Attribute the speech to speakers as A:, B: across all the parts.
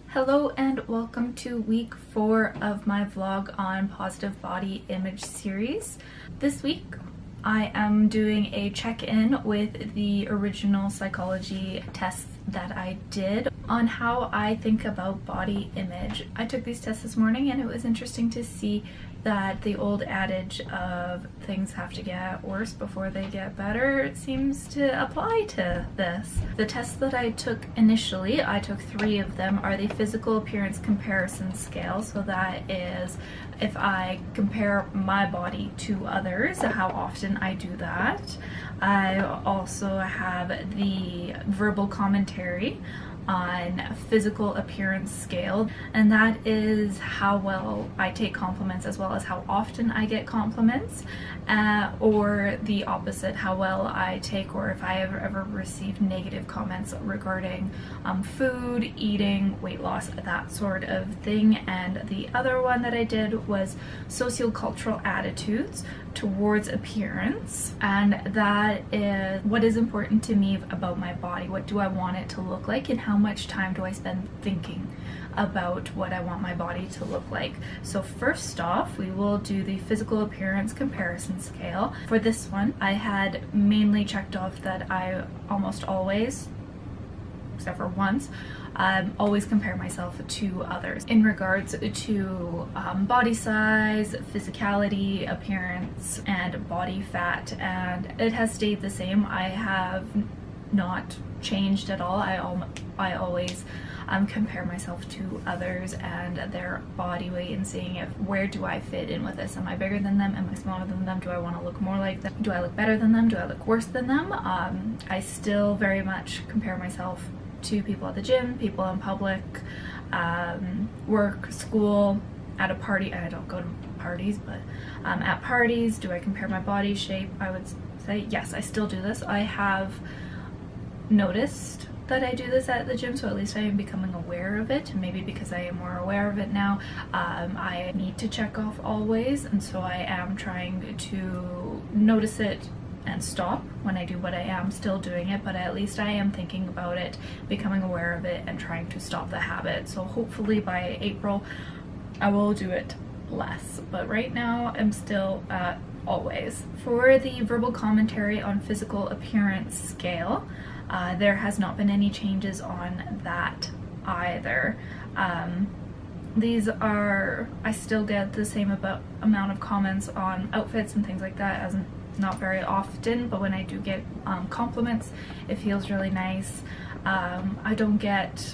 A: Hello and welcome to week 4 of my vlog on positive body image series. This week I am doing a check-in with the original psychology tests that I did on how I think about body image. I took these tests this morning and it was interesting to see that the old adage of things have to get worse before they get better seems to apply to this. The tests that I took initially, I took 3 of them, are the physical appearance comparison scale. So that is if I compare my body to others, how often I do that. I also have the verbal commentary on physical appearance scale, and that is how well I take compliments as well as how often I get compliments, or the opposite, how well I take or if I have ever received negative comments regarding food, eating, weight loss, that sort of thing. And the other one that I did was sociocultural attitudes towards appearance, and that is what is important to me about my body. What do I want it to look like, and how much time do I spend thinking about what I want my body to look like. So first off, we will do the physical appearance comparison scale. For this one, I had mainly checked off that I almost always, except for once, always compare myself to others in regards to body size, physicality, appearance, and body fat, and it has stayed the same. I have not changed at all. I always compare myself to others and their body weight and seeing where do I fit in with this. Am I bigger than them? Am I smaller than them? Do I want to look more like them? Do I look better than them? Do I look worse than them? I still very much compare myself to people at the gym, people in public, work, school, at a party. I don't go to parties, but at parties, do I compare my body shape? I would say yes, I still do this. I have noticed that I do this at the gym, so at least I am becoming aware of it, and maybe because I am more aware of it now, I need to check off always, and so I am trying to notice it and stop when I do, but I am still doing it, but at least I am thinking about it, becoming aware of it, and trying to stop the habit. So hopefully by April I will do it less, but right now I'm still at always. For the verbal commentary on physical appearance scale, there has not been any changes on that either. These are, I still get the same amount of comments on outfits and things like that, as not very often, but when I do get compliments, it feels really nice. I don't get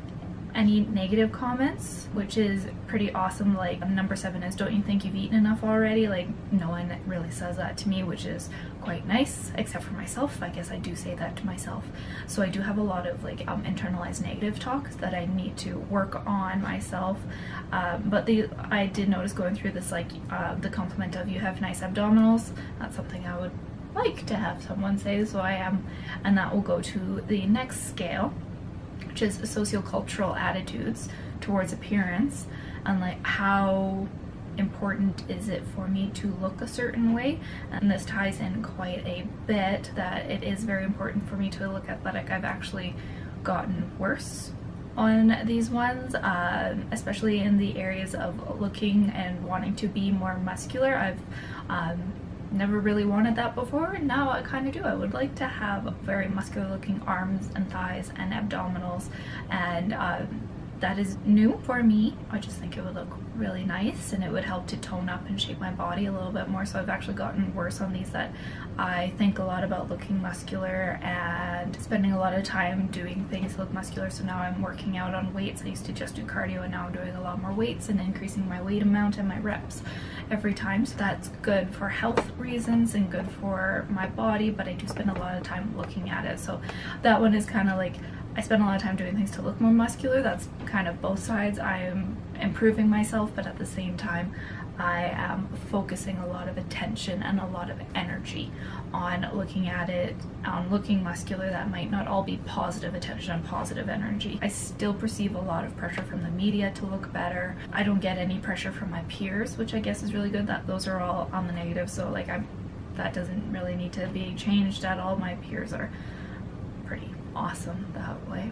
A: any negative comments, which is pretty awesome. Like number 7 is, don't you think you've eaten enough already? Like no one really says that to me, which is quite nice, except for myself. I guess I do say that to myself. So I do have a lot of like internalized negative talk that I need to work on myself. But I did notice going through this, like the compliment of you have nice abdominals. That's something I would like to have someone say, so I am, and that will go to the next scale, which is sociocultural attitudes towards appearance, and like how important is it for me to look a certain way. And this ties in quite a bit that it is very important for me to look athletic. I've actually gotten worse on these ones, especially in the areas of looking and wanting to be more muscular. I've never really wanted that before, and now I kind of do. I would like to have very muscular looking arms and thighs and abdominals, and that is new for me. I just think it would look really nice and it would help to tone up and shape my body a little bit more. So I've actually gotten worse on these, that I think a lot about looking muscular and spending a lot of time doing things to look muscular. So now I'm working out on weights. I used to just do cardio, and now I'm doing a lot more weights and increasing my weight amount and my reps every time. So that's good for health reasons and good for my body, but I do spend a lot of time looking at it. So that one is kind of like, I spend a lot of time doing things to look more muscular. That's kind of both sides. I am improving myself, but at the same time I am focusing a lot of attention and a lot of energy on looking at it, on looking muscular. That might not all be positive attention and positive energy. I still perceive a lot of pressure from the media to look better. I don't get any pressure from my peers, which I guess is really good. That those are all on the negative, so like that doesn't really need to be changed at all. My peers are pretty awesome that way.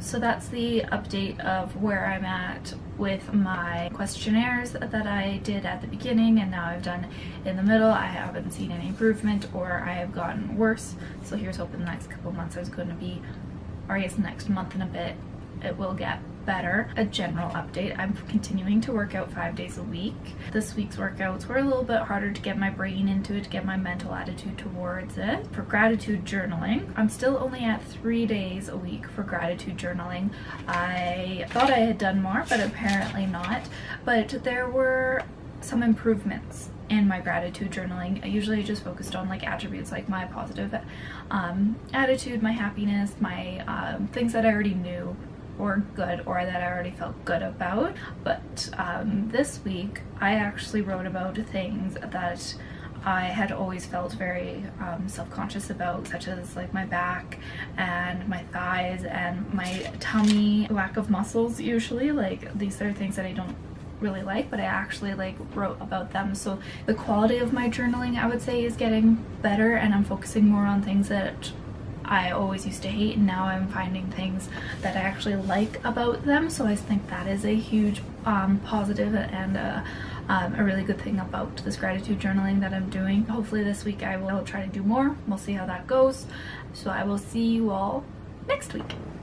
A: so that's the update of where I'm at with my questionnaires that I did at the beginning and now I've done in the middle. I haven't seen any improvement, or I have gotten worse, so here's hoping the next couple months is going to be, or I guess the next month and a bit, it will get better. A general update: I'm continuing to work out 5 days a week. This week's workouts were a little bit harder to get my brain into it, to get my mental attitude towards it. For gratitude journaling, I'm still only at 3 days a week for gratitude journaling. I thought I had done more, but apparently not. But there were some improvements in my gratitude journaling. I usually just focused on like attributes like my positive attitude, my happiness, my things that I already knew or good, or that I already felt good about. But this week I actually wrote about things that I had always felt very self-conscious about, such as like my back and my thighs and my tummy, lack of muscles usually. Like these are things that I don't really like, but I actually like wrote about them. So the quality of my journaling, I would say, is getting better, and I'm focusing more on things that I always used to hate, and now I'm finding things that I actually like about them. So I think that is a huge positive and a really good thing about this gratitude journaling that I'm doing. Hopefully this week I will try to do more. We'll see how that goes. So I will see you all next week.